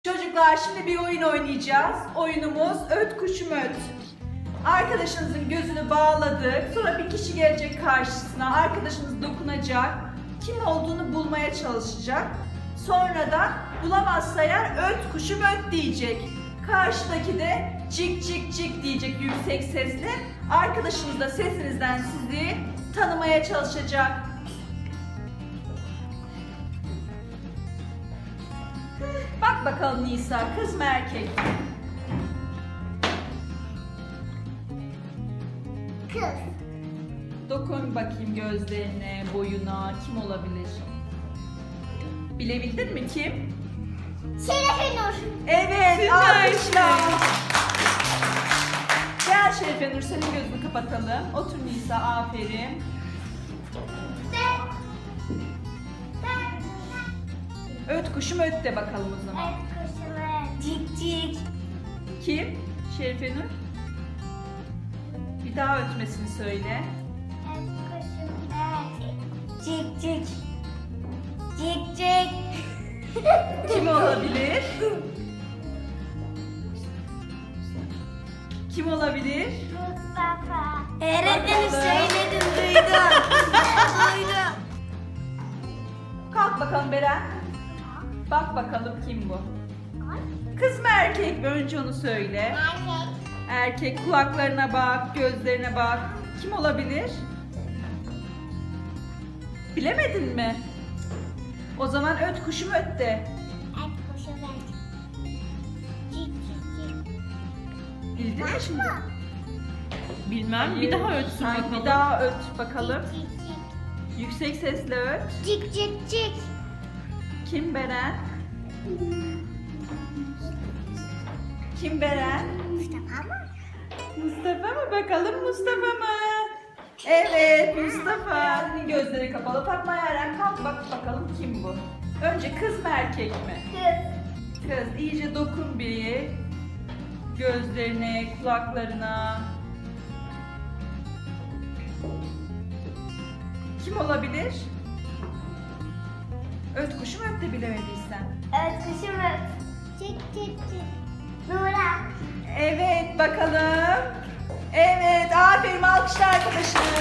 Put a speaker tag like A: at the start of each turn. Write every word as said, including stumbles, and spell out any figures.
A: Çocuklar şimdi bir oyun oynayacağız. Oyunumuz öt kuşum öt. Arkadaşınızın gözünü bağladık. Sonra bir kişi gelecek karşısına. Arkadaşınız dokunacak. Kim olduğunu bulmaya çalışacak. Sonra da bulamazsa eğer öt kuşum öt diyecek. Karşıdaki de cik cik cik diyecek yüksek sesle. Arkadaşınız da sesinizden sizi tanımaya çalışacak. Bak bakalım Nisa, kız mı erkek mi?
B: Kız.
A: Dokun bakayım gözlerine, boyuna, kim olabilir? Bilebildin mi kim?
B: Şerefe Nur.
A: Evet,
C: Süper.
A: alkışlar. Gel Şerife Nur, senin gözünü kapatalım. Otur Nisa, aferin.
B: Ben. Ben.
A: Öt kuşum öt de bakalım o zaman.
B: Et kuşumu. Cik cik.
A: Kim? Şerife Nur. Bir daha ötmesini söyle.
B: Et kuşumu. Cik cik. Cik cik.
A: Kim olabilir? Kim olabilir?
B: Mustafa.
A: Öğretmenim
B: söyledim duydum. Duydum.
A: Kalk bakalım Beren. Bak bakalım kim bu? Kız mı erkek mi? Önce onu söyle.
B: Erkek.
A: Erkek, kulaklarına bak, gözlerine bak. Kim olabilir? Bilemedin mi? O zaman öt kuşum öt de.
B: Et kuşumu. Cik cik cik.
A: Bildin mi şimdi?
C: Bilmem. Bir daha ötsün
A: Hayır,
C: bakalım.
A: bir daha öt bakalım.
B: Cik cik cik.
A: Yüksek sesle öt.
B: Cik cik cik.
A: Kim Beren? Kim Beren?
B: Mustafa mı?
A: Mustafa mı? Bakalım Mustafa mı? Evet Mustafa. Senin gözleri kapalı. Fatma Yaren, kalk bak bakalım kim bu? Önce kız mı erkek mi?
B: Kız.
A: Kız, iyice dokun bir. Gözlerine, kulaklarına. Kim olabilir? Öt kuşum öt de bilemediysen.
B: Evet kuşumu. Cik cik cik. Nura.
A: Evet bakalım. Evet, aferin, alkışlar arkadaşım.